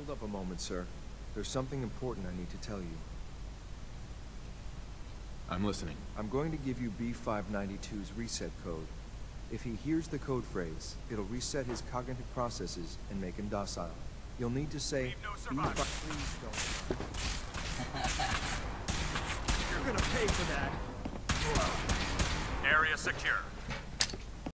Hold up a moment, sir. There's something important I need to tell you. I'm listening. I'm going to give you B592's reset code. If he hears the code phrase, it'll reset his cognitive processes and make him docile. You'll need to say, B5... Please don't. You're gonna pay for that. Area secure.